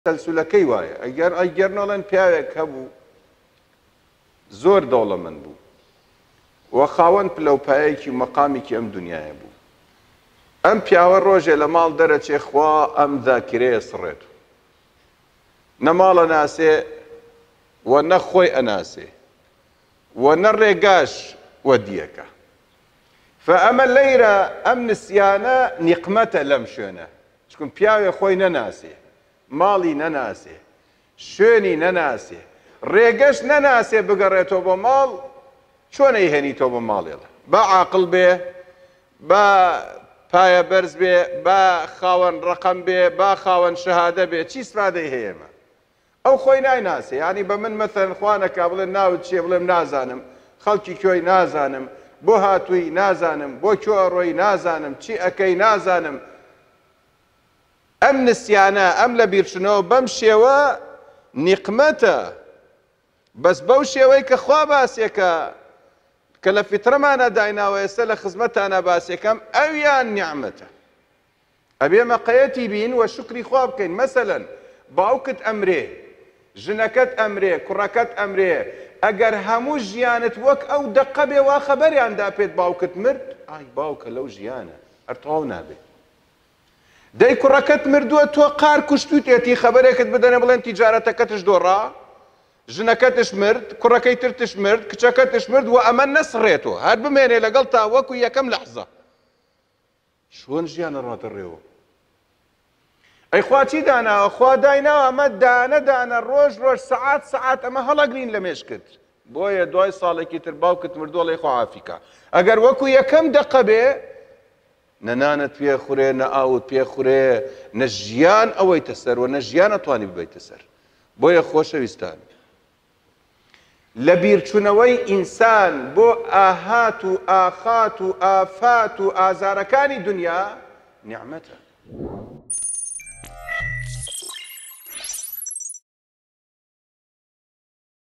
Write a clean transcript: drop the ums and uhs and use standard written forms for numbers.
سەلسولەکەی وایە ئەگەر نەڵێن پیاوێک هەبوو زۆر دەوڵەمەند بوو وە خاوەن پلەپایەکی مەقامێکی ئەم دنیاە بوو. ئەم پیاوە ڕۆژێ لە ماڵ دەرەچێ خوا ئەم ذاکرەیە سڕێت نە ماڵە ناسێ و نە خۆی ئەناسێ و نە ڕێگاش وە دیەکە. فەئەمە لەیرە ئەم نسیانە نیقمەتە لەم شوێنە، چکن پیاوێ خۆی نەناسێ، ماڵی نەناسێ، شوێنی نەناسێ، ڕێگەش نەناسێ بگەڕێتەوە بۆ ماڵ، چۆن ئەیهێنیتەوە بە ماڵێڵە؟ با عاقڵ بێ، با پایە بەرز بێ، با خاوەن ڕەقەم بێ، با خاوەن شەهادە بێ، چی سفادەی هەیەمە؟ ئەو خۆی نایناسێ. یعنی بە من مەثەن خوانەکە بڵێ ناوت چییە؟ بڵێم نازانم، خەڵکی کوێی نازانم، بۆ هاتووی نازانم، بۆ کوێ ڕۆی نازانم، چی ئەەکەی نازانم. ئەم نسیانە ئەم لە بیرچنەوە بەم شێوە نیقمەتە، بەس بەو شێوەی کە خوا باسێکە کە لە فیترەمانە دایناوە ئێستا لە خزمەتانە باسێکەم ئەویان نیعمەتە. ئەبێ مەقەیەتی بین وە شکری خوا بکەین. مەسەلەن باوکت ئەمرێ، ژنەکەت ئەمرێ، کوڕەکەت ئەمرێ، ئەگەر هەموو ژیانت وەک ئەو دەقە بێ وا خەبەریاندا پێت باوکت مرد، ئای باوکە لەو ژیانە هەرتەواو نابێت. دەی کوڕەکەت مردووە تۆ قار کوشتوتێتی خەبەرێکت بدەنێ بڵێن تیجارەتەکەتش دۆڕا، ژنەکەتش مرد، کوڕەکەی ترتش مرد، کچەکەتش مرد و ئەمە نەسڕێتەوە، هەر بمێنێ لەگەڵ تا وەکو یەکەم لەحزە. چۆن ژیانە ڕاتە ڕێوە؟ ئەی خوا چی داناوە؟ خوا دایناوە ئەمە دانە دانە ڕۆژ ڕۆژ سەعات سەعات ئەمە هەڵەگرین لە مێشکت. بۆیە دوای ساڵێکی تر باوکت مردووە لەی خوا عافیکە. ئەگەر وەکو یەکەم دەقە بێ نە نانت پێ خوڕێ، نە ئاوت پێ خوڕێ، نە ژیان ئەوەیتە سەر و نە ژیان ئەتوانی ببیتە سەر. بۆیە خۆشەویستان، لە بیرچوونەوەی ئینسان بۆ ئاهات و ئاخات و ئافات و ئازارەکانی دنیا نیعمەتە.